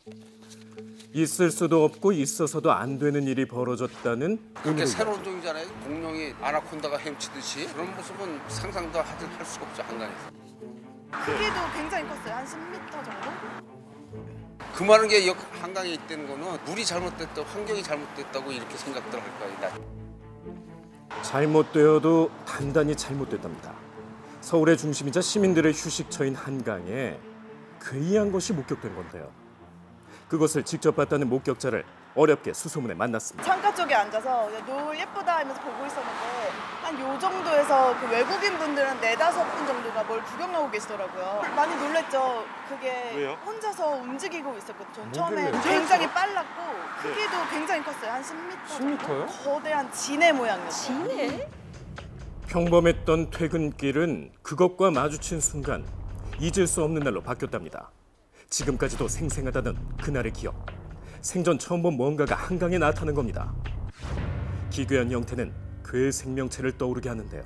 있을 수도 없고 있어서도 안 되는 일이 벌어졌다는 그게 새로운 종이잖아요. 공룡이 아나콘다가 헤엄치듯이 그런 모습은 상상도 할 수가 없죠, 한강에서. 크기도 굉장히 컸어요. 한 10m 정도? 그 많은 게 한강에 있다는 거는 물이 잘못됐다, 환경이 잘못됐다고 이렇게 생각들 할 거예요. 잘못되어도 단단히 잘못됐답니다. 서울의 중심이자 시민들의 휴식처인 한강에 괴이한 것이 목격된 건데요. 그것을 직접 봤다는 목격자를 어렵게 수소문에 만났습니다. 창가 쪽에 앉아서 노을 예쁘다 하면서 보고 있었는데 한 요 정도에서 그 외국인 분들은 4-5분 정도가 뭘 구경하고 계시더라고요. 많이 놀랬죠. 그게 왜요? 혼자서 움직이고 있었거든요. 처음에 굉장히 빨랐고 크기도 굉장히 컸어요. 한 10m 정도? 거대한 진해 모양이었어요. 진해? 평범했던 퇴근길은 그것과 마주친 순간 잊을 수 없는 날로 바뀌었답니다. 지금까지도 생생하다던 그날의 기억. 생전 처음 본 뭔가가 한강에 나타난 겁니다. 기괴한 형태는 괴 생명체를 떠오르게 하는데요.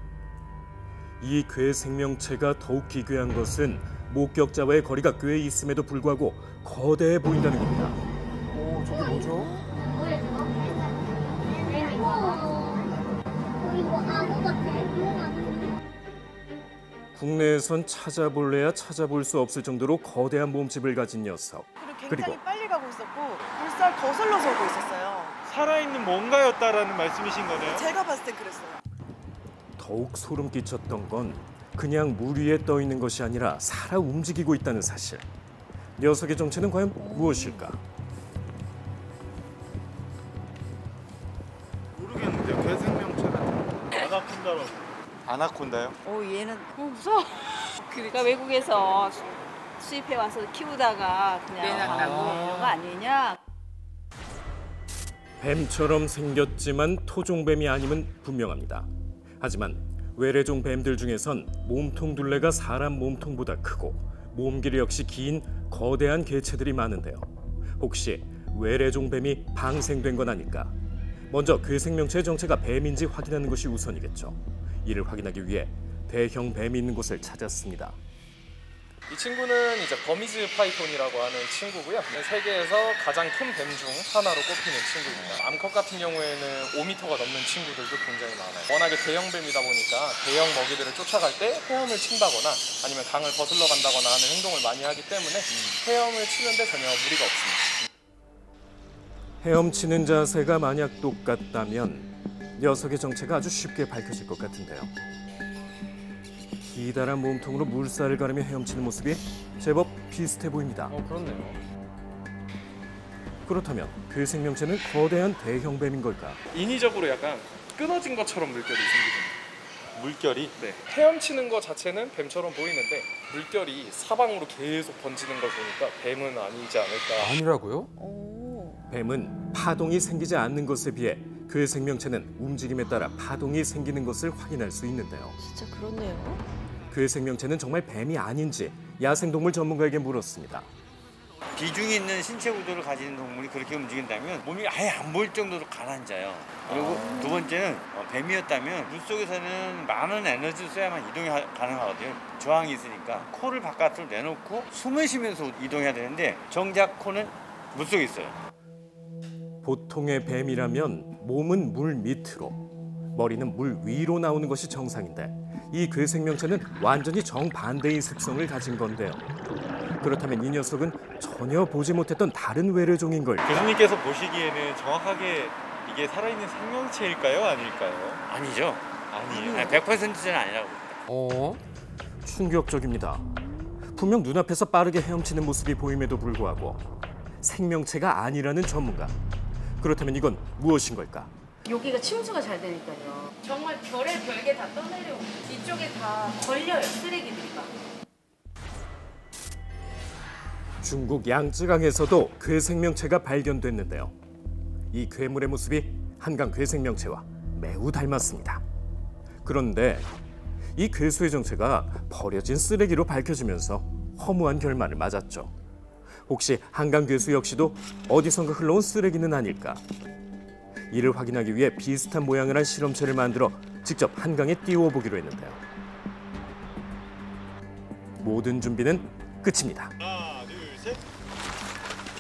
이 괴 생명체가 더욱 기괴한 것은 목격자와의 거리가 꽤 있음에도 불구하고 거대해 보인다는 겁니다. 오, 저게 뭐죠? 국내에선 찾아볼래야 찾아볼 수 없을 정도로 거대한 몸집을 가진 녀석. 그리고 굉장히 빨리 가고 있었고 물살 거슬러서 오고 있었어요. 살아있는 뭔가였다라는 말씀이신 거네요? 제가 봤을 때 그랬어요. 더욱 소름 끼쳤던 건 그냥 물 위에 떠 있는 것이 아니라 살아 움직이고 있다는 사실. 녀석의 정체는 과연 무엇일까? 모르겠는데요. 괴 생명체는 아나콘다라고. 아나콘다요? 얘는 무서워. 그러니까 외국에서 수입해 와서 키우다가 그냥 가고 이런 거 아니냐? 뱀처럼 생겼지만 토종뱀이 아님은 분명합니다. 하지만 외래종 뱀들 중에선 몸통 둘레가 사람 몸통보다 크고 몸길 역시 긴 거대한 개체들이 많은데요. 혹시 외래종 뱀이 방생된 건 아닐까? 먼저 그 생명체의 정체가 뱀인지 확인하는 것이 우선이겠죠. 이를 확인하기 위해 대형 뱀이 있는 곳을 찾았습니다. 이 친구는 이제 버미즈 파이톤이라고 하는 친구고요. 세계에서 가장 큰 뱀 중 하나로 꼽히는 친구입니다. 암컷 같은 경우에는 5m가 넘는 친구들도 굉장히 많아요. 워낙에 대형 뱀이다 보니까 대형 먹이들을 쫓아갈 때 헤엄을 친다거나 아니면 강을 거슬러 간다거나 하는 행동을 많이 하기 때문에 헤엄을 치는데 전혀 무리가 없습니다. 헤엄치는 자세가 만약 똑같다면 녀석의 정체가 아주 쉽게 밝혀질 것 같은데요. 기다란 몸통으로 물살을 가르며 헤엄치는 모습이 제법 비슷해 보입니다. 그렇네요. 그렇다면 그 생명체는 거대한 대형뱀인 걸까? 인위적으로 약간 끊어진 것처럼 물결이 생기거든요. 물결이? 네. 헤엄치는 것 자체는 뱀처럼 보이는데 물결이 사방으로 계속 번지는 걸 보니까 뱀은 아니지 않을까. 아니라고요? 뱀은 파동이 생기지 않는 것에 비해 그 생명체는 움직임에 따라 파동이 생기는 것을 확인할 수 있는데요. 진짜 그렇네요. 그 생명체는 정말 뱀이 아닌지 야생동물 전문가에게 물었습니다. 비중이 있는 신체 구조를 가진 동물이 그렇게 움직인다면 몸이 아예 안 보일 정도로 가라앉아요. 그리고 두 번째는 뱀이었다면 물속에서는 많은 에너지를 써야만 이동이 가능하거든요. 저항이 있으니까 코를 바깥으로 내놓고 숨을 쉬면서 이동해야 되는데 정작 코는 물속에 있어요. 보통의 뱀이라면 몸은 물 밑으로, 머리는 물 위로 나오는 것이 정상인데 이 괴 생명체는 완전히 정반대의 습성을 가진 건데요. 그렇다면 이 녀석은 전혀 보지 못했던 다른 외래종인 걸까? 교수님께서 보시기에는 정확하게 이게 살아있는 생명체일까요? 아닐까요? 아니죠. 아니에요. 100%는 아니라고. 충격적입니다. 분명 눈앞에서 빠르게 헤엄치는 모습이 보임에도 불구하고 생명체가 아니라는 전문가. 그렇다면 이건 무엇인 걸까? 여기가 침수가 잘 되니까요. 정말 별의 별게 다 떠내려오고 이쪽에 다 걸려요, 쓰레기들이 막. 중국 양쯔강에서도 괴 생명체가 발견됐는데요. 이 괴물의 모습이 한강 괴 생명체와 매우 닮았습니다. 그런데 이 괴수의 정체가 버려진 쓰레기로 밝혀지면서 허무한 결말을 맞았죠. 혹시 한강 괴수 역시도 어디선가 흘러온 쓰레기는 아닐까? 이를 확인하기 위해 비슷한 모양을 한 실험체를 만들어 직접 한강에 띄워보기로 했는데요. 모든 준비는 끝입니다. 하나, 둘, 셋.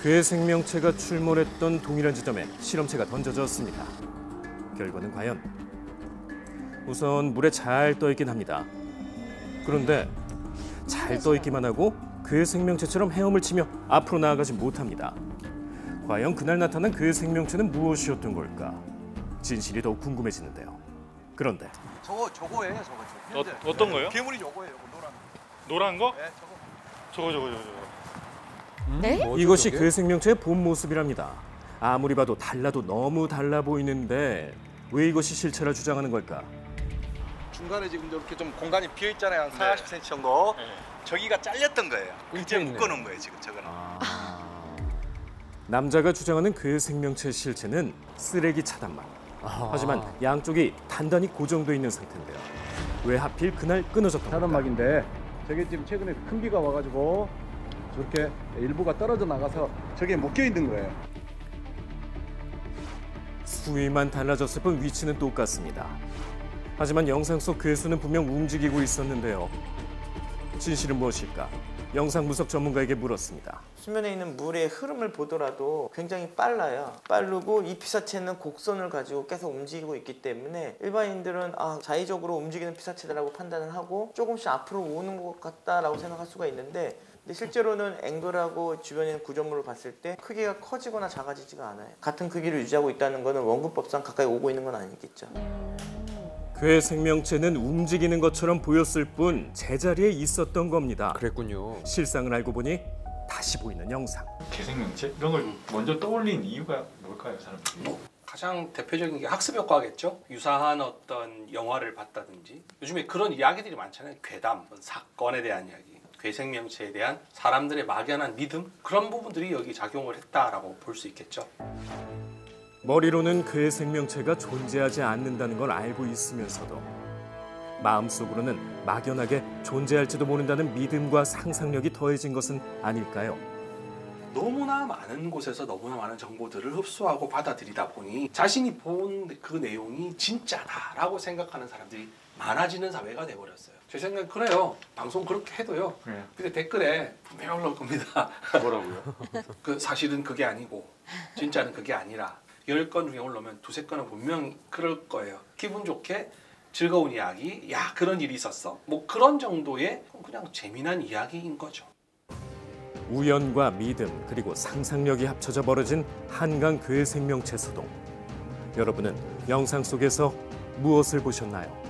괴 생명체가 출몰했던 동일한 지점에 실험체가 던져졌습니다. 결과는 과연? 우선 물에 잘 떠있긴 합니다. 그런데 잘 떠있기만 하고 괴 생명체처럼 헤엄을 치며 앞으로 나아가지 못합니다. 과연 그날 나타난 괴 생명체는 무엇이었던 걸까? 진실이 더욱 궁금해지는데요. 그런데 저거예요, 저거. 어떤 거요? 괴물이 요거예요, 노란. 노란 거? 네, 저거. 네? 이것이 괴 생명체의 본 모습이랍니다. 아무리 봐도 달라도 너무 달라 보이는데 왜 이것이 실체라 주장하는 걸까? 중간에 지금 이렇게 좀 공간이 비어 있잖아요, 한 40cm 정도. 저기가 잘렸던 거예요. 이제 묶어놓은 거예요, 지금 저거는. 남자가 주장하는 괴 생명체 실체는 쓰레기 차단막. 하지만 양쪽이 단단히 고정돼 있는 상태인데요. 왜 하필 그날 끊어졌던 걸까? 차단막인데 저게 지금 최근에 큰 비가 와가지고 저렇게 일부가 떨어져 나가서 저게 묶여 있는 거예요. 수위만 달라졌을 뿐 위치는 똑같습니다. 하지만 영상 속 괴수는 분명 움직이고 있었는데요. 진실은 무엇일까? 영상 분석 전문가에게 물었습니다. 수면에 있는 물의 흐름을 보더라도 굉장히 빨라요. 빠르고 이 피사체는 곡선을 가지고 계속 움직이고 있기 때문에 일반인들은 자의적으로 움직이는 피사체라고 판단을 하고 조금씩 앞으로 오는 것 같다라고 생각할 수가 있는데 근데 실제로는 앵글하고 주변에 있는 구조물을 봤을 때 크기가 커지거나 작아지지가 않아요. 같은 크기를 유지하고 있다는 것은 원근법상 가까이 오고 있는 건 아니겠죠. 괴 생명체는 움직이는 것처럼 보였을 뿐 제자리에 있었던 겁니다. 그랬군요. 실상을 알고 보니 다시 보이는 영상. 괴 생명체? 이런 걸 먼저 떠올린 이유가 뭘까요, 사람들이? 가장 대표적인 게 학습 효과겠죠. 유사한 어떤 영화를 봤다든지 요즘에 그런 이야기들이 많잖아요. 괴담, 사건에 대한 이야기, 괴 생명체에 대한 사람들의 막연한 믿음 그런 부분들이 여기 작용을 했다라고 볼 수 있겠죠. 머리로는 괴 생명체가 존재하지 않는다는 걸 알고 있으면서도 마음속으로는 막연하게 존재할지도 모른다는 믿음과 상상력이 더해진 것은 아닐까요? 너무나 많은 곳에서 너무나 많은 정보들을 흡수하고 받아들이다 보니 자신이 본 그 내용이 진짜다라고 생각하는 사람들이 많아지는 사회가 돼버렸어요. 제 생각은 그래요. 방송 그렇게 해도요. 근데 댓글에 분명히 올라올 겁니다. 뭐라고요? 사실은 그게 아니고 진짜는 그게 아니라 10건 중에 올라오면 2~3건은 분명히 그럴 거예요. 기분 좋게 즐거운 이야기, 야 그런 일이 있었어. 뭐 그런 정도의 그냥 재미난 이야기인 거죠. 우연과 믿음 그리고 상상력이 합쳐져 벌어진 한강 괴 생명체 소동. 여러분은 영상 속에서 무엇을 보셨나요?